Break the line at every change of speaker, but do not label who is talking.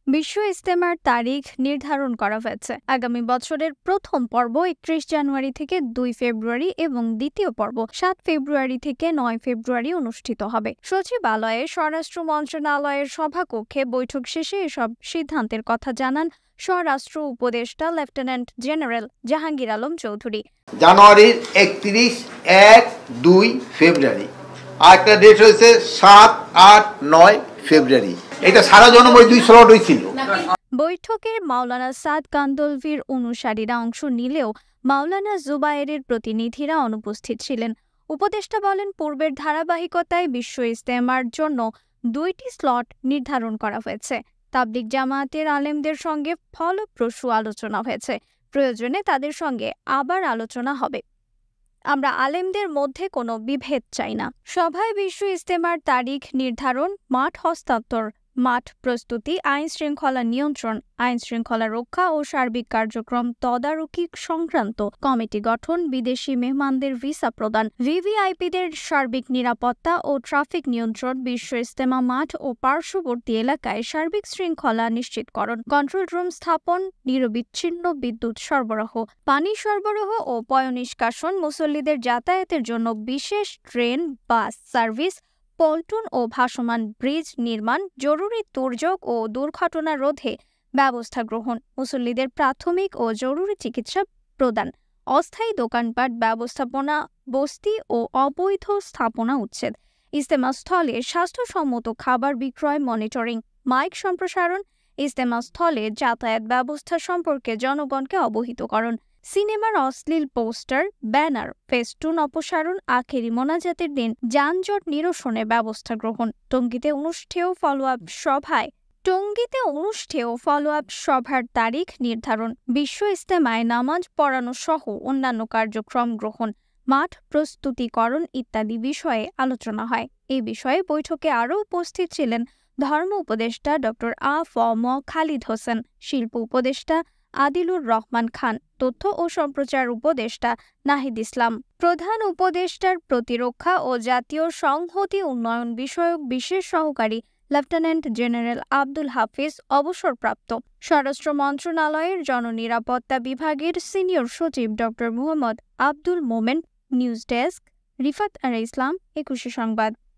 বিশ্ব ইজতেমার তারিখ নির্ধারণ করা হয়েছে। আগামী বছরের প্রথম পর্ব ৩১ জানুয়ারি থেকে ২ ফেব্রুয়ারি এবং দ্বিতীয় পর্ব ৭ ফেব্রুয়ারি থেকে ৯ ফেব্রুয়ারি অনুষ্ঠিত হবে। সচিবালয়ে স্বরাষ্ট্র মন্ত্রণালয়ের সভাকক্ষে বৈঠক শেষে এসব সিদ্ধান্তের কথা জানান স্বরাষ্ট্র উপদেষ্টা লেফটেন্যান্ট জেনারেল জাহাঙ্গীর আলম চৌধুরী।
জানুয়ারির ৩১, ১, ২ ফেব্রুয়ারি, আরেকটা ডেট হয়েছে ৭, ৮, ৯ ফেব্রুয়ারি। এটা সারা জনম ওই ২ স্লট হয়েছিল।
বৈঠকে মাওলানা সাদ কান্দলভির অনুসারীরা অংশ নিলেও মাওলানা জুবায়েরের প্রতিনিধিরা অনুপস্থিত ছিলেন। উপদেষ্টা বলেন, পূর্বের ধারাবাহিকতায় বিশ্ব ইজতেমার জন্য ২টি স্লট নির্ধারণ করা হয়েছে। তাবলিগ জামায়াতের আলেমদের সঙ্গে ফলপ্রসূ আলোচনা হয়েছে। প্রয়োজনে তাদের সঙ্গে আবার আলোচনা হবে। আমরা আলেমদের মধ্যে কোনো বিভেদ চাই না। সভায় বিশ্ব ইজতেমার তারিখ নির্ধারণ, মাঠ হস্তান্তর, মাঠ প্রস্তুতি, আইন শৃঙ্খলা নিয়ন্ত্রণ, আইন শৃঙ্খলা রক্ষা ও সার্বিক কার্যক্রম তদারকি সংক্রান্ত কমিটি গঠন, বিদেশি মেহমানদের ভিসা প্রদান, ভিভিআইপিদের সার্বিক নিরাপত্তা ও ট্রাফিক নিয়ন্ত্রণ, বিশ্ব ইজতেমা মাঠ ও পার্শ্ববর্তী এলাকায় সার্বিক শৃঙ্খলা নিশ্চিতকরণ, কন্ট্রোল রুম স্থাপন, নিরবিচ্ছিন্ন বিদ্যুৎ সরবরাহ, পানি সরবরাহ ও পয়ঃনিষ্কাশন, মুসল্লিদের যাতায়াতের জন্য বিশেষ ট্রেন, বাস সার্ভিস, পল্টন ও ভাসমান ব্রিজ নির্মাণ, জরুরি দুর্যোগ ও দুর্ঘটনা রোধে ব্যবস্থা গ্রহণ, মুসল্লিদের প্রাথমিক ও জরুরি চিকিৎসা প্রদান, অস্থায়ী দোকানপাট ব্যবস্থাপনা, বস্তি ও অবৈধ স্থাপনা উচ্ছেদ, ইজতেমা স্থলে স্বাস্থ্যসম্মত খাবার বিক্রয় মনিটরিং, মাইক সম্প্রসারণ, ইজতেমা স্থলে যাতায়াত ব্যবস্থা সম্পর্কে জনগণকে অবহিতকরণ, সিনেমার অশ্লীল পোস্টার, ব্যানার, ফেস্টুন অপসারণ, আখেরি মোনাজাতের দিন যানজট নিরসনের ব্যবস্থা গ্রহণ, টঙ্গীতে অনুষ্ঠেয় ফলো আপ সভার তারিখ নির্ধারণ, বিশ্ব ইজতেমায় নামাজ পড়ানো সহ অন্যান্য কার্যক্রম গ্রহণ, মাঠ প্রস্তুতিকরণ ইত্যাদি বিষয়ে আলোচনা হয়। এই বিষয়ে বৈঠকে আরও উপস্থিত ছিলেন ধর্ম উপদেষ্টা ড.আ.ফ.ম. খালিদ হোসেন, শিল্প উপদেষ্টা আদিলুর রহমান খান, তথ্য ও সম্প্রচার উপদেষ্টা নাহিদ ইসলাম, প্রধান উপদেষ্টার প্রতিরক্ষা ও জাতীয় সংহতি উন্নয়ন বিষয়ক বিশেষ সহকারী লেফটেন্যান্ট জেনারেল আব্দুল হাফিজ অবসরপ্রাপ্ত, স্বরাষ্ট্র মন্ত্রণালয়ের জননিরাপত্তা বিভাগের সিনিয়র সচিব ড. Muhammad Abdul Momen. News desk, Rifat R Islam, Ekushey সংবাদ।